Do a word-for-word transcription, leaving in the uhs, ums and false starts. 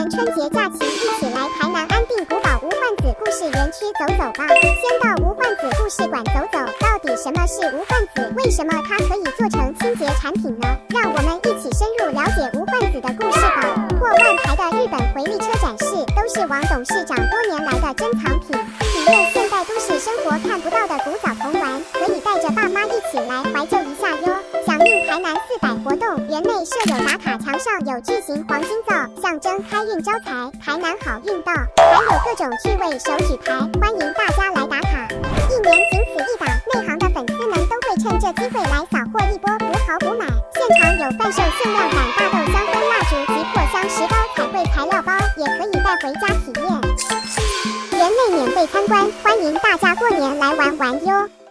年春节假期，一起来台南安定古堡无患子故事园区走走吧。先到无患子故事馆走走，到底什么是无患子？为什么它可以做成清洁产品呢？让我们一起深入了解无患子的故事吧。破万台的日本回力车展示，都是王董事长多年来的珍藏品。体验现代都市生活看不到的古早童玩，可以带着爸妈一起来怀旧一下哟。响应台南四百活动，园内设有打卡墙上有巨型黄金灶，象征开运招财，台南好运到。还有各种趣味手举牌，欢迎大家来打卡。一年仅此一档，内行的粉丝们都会趁这机会来扫货一波，补好补买。现场有贩售限量版大豆香氛蜡烛及扩香石膏彩绘材料包，也可以带回家体验。园内免费参观，欢迎大家过年来玩玩哟。